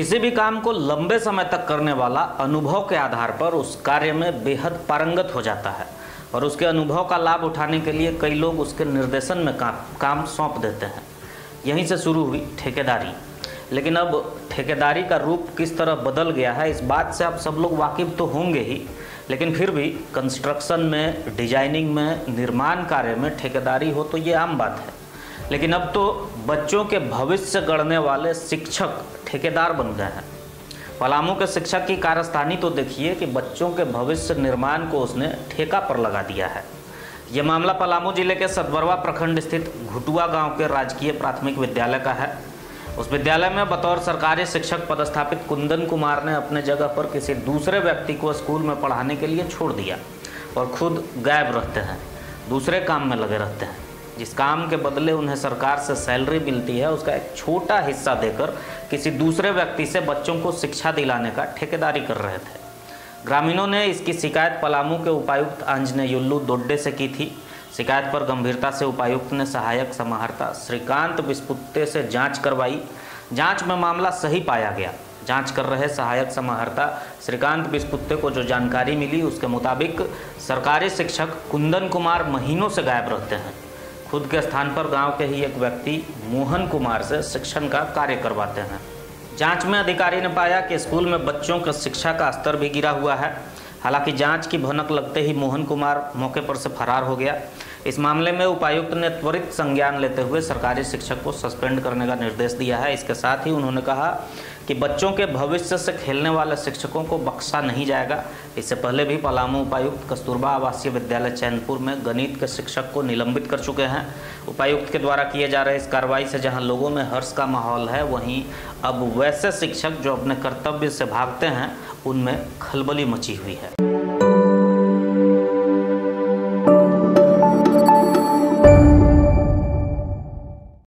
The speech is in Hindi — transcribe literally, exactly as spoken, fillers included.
किसी भी काम को लंबे समय तक करने वाला अनुभव के आधार पर उस कार्य में बेहद पारंगत हो जाता है और उसके अनुभव का लाभ उठाने के लिए कई लोग उसके निर्देशन में काम काम सौंप देते हैं। यहीं से शुरू हुई ठेकेदारी। लेकिन अब ठेकेदारी का रूप किस तरह बदल गया है, इस बात से आप सब लोग वाकिफ तो होंगे ही, लेकिन फिर भी कंस्ट्रक्शन में, डिजाइनिंग में, निर्माण कार्य में ठेकेदारी हो तो ये आम बात है। लेकिन अब तो बच्चों के भविष्य गढ़ने वाले शिक्षक ठेकेदार बन गए हैं। पलामू के शिक्षक की कारस्तानी तो देखिए कि बच्चों के भविष्य निर्माण को उसने ठेका पर लगा दिया है। ये मामला पलामू जिले के सतबरवा प्रखंड स्थित घुटुआ गांव के राजकीय प्राथमिक विद्यालय का है। उस विद्यालय में बतौर सरकारी शिक्षक पदस्थापित कुंदन कुमार ने अपने जगह पर किसी दूसरे व्यक्ति को स्कूल में पढ़ाने के लिए छोड़ दिया और खुद गायब रहते हैं, दूसरे काम में लगे रहते हैं। जिस काम के बदले उन्हें सरकार से सैलरी मिलती है, उसका एक छोटा हिस्सा देकर किसी दूसरे व्यक्ति से बच्चों को शिक्षा दिलाने का ठेकेदारी कर रहे थे। ग्रामीणों ने इसकी शिकायत पलामू के उपायुक्त आंजनेय युल्लू दोड्डे से की थी। शिकायत पर गंभीरता से उपायुक्त ने सहायक समाहर्ता श्रीकांत बिस्पुत्ते से जांच करवाई। जांच में मामला सही पाया गया। जांच कर रहे सहायक समाहर्ता श्रीकांत बिस्पुत्ते को जो जानकारी मिली, उसके मुताबिक सरकारी शिक्षक कुंदन कुमार महीनों से गायब रहते हैं। खुद के स्थान पर गांव के ही एक व्यक्ति मोहन कुमार से शिक्षण का कार्य करवाते हैं। जांच में अधिकारी ने पाया कि स्कूल में बच्चों की शिक्षा का स्तर भी गिरा हुआ है। हालांकि जांच की भनक लगते ही मोहन कुमार मौके पर से फरार हो गया। इस मामले में उपायुक्त ने त्वरित संज्ञान लेते हुए सरकारी शिक्षक को सस्पेंड करने का निर्देश दिया है। इसके साथ ही उन्होंने कहा कि बच्चों के भविष्य से खेलने वाले शिक्षकों को बख्शा नहीं जाएगा। इससे पहले भी पलामू उपायुक्त कस्तूरबा आवासीय विद्यालय चैनपुर में गणित के शिक्षक को निलंबित कर चुके हैं। उपायुक्त के द्वारा किए जा रहे इस कार्रवाई से जहां लोगों में हर्ष का माहौल है, वहीं अब वैसे शिक्षक जो अपने कर्तव्य से भागते हैं, उनमें खलबली मची हुई है।